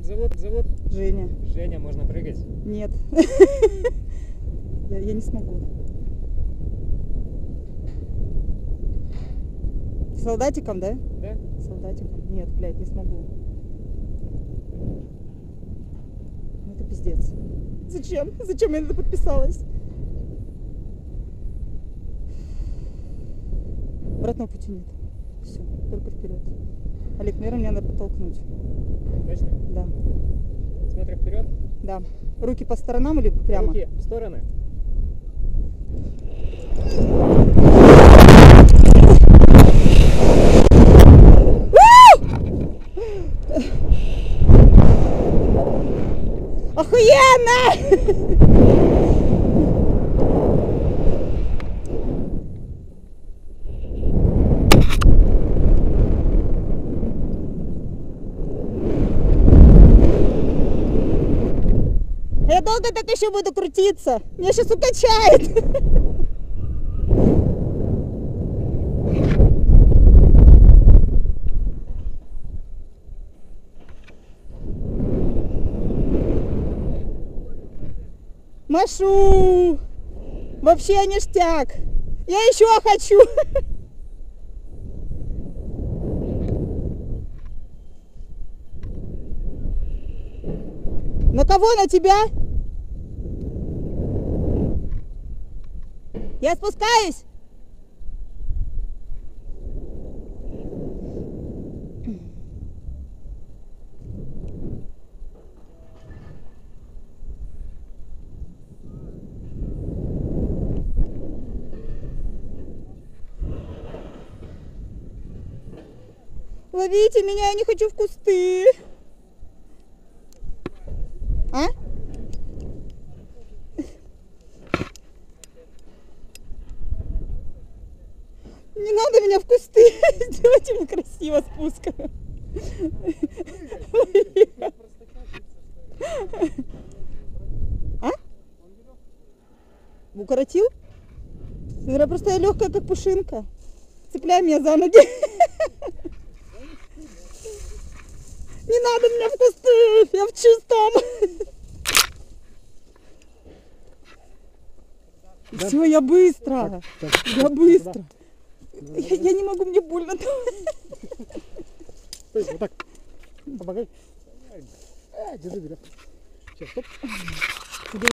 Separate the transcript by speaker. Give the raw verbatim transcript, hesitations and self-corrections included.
Speaker 1: Как зовут? Зовут?
Speaker 2: Женя.
Speaker 1: Женя, можно прыгать?
Speaker 2: Нет. я, я не смогу. Солдатиком, да?
Speaker 1: Да.
Speaker 2: Солдатиком. Нет, блядь, не смогу. Ну это пиздец. Зачем? Зачем я на это подписалась? Обратного пути нет. Все, только вперед. Олег, наверное, мне надо подтолкнуть.
Speaker 1: Точно?
Speaker 2: Да.
Speaker 1: Смотрим вперед?
Speaker 2: Да. Руки по сторонам или прямо?
Speaker 1: Руки в стороны.
Speaker 2: Охуенно! Я долго так еще буду крутиться. Меня сейчас укачает. Машу! Вообще ништяк! Я еще хочу! На кого? На тебя? Я спускаюсь! Ловите меня, я не хочу в кусты. А? Не надо меня в кусты. Сделайте мне красиво спуск. А? Укоротил? Наверное, просто я легкая, как пушинка. Цепляй меня за ноги. Не надо меня в кусты, я в чистом. Да. Все, я быстро. Так, так, я быстро. Я, я не могу, мне больно.
Speaker 1: Стой, вот так. Помогай. Держи, берет. Сейчас, стоп.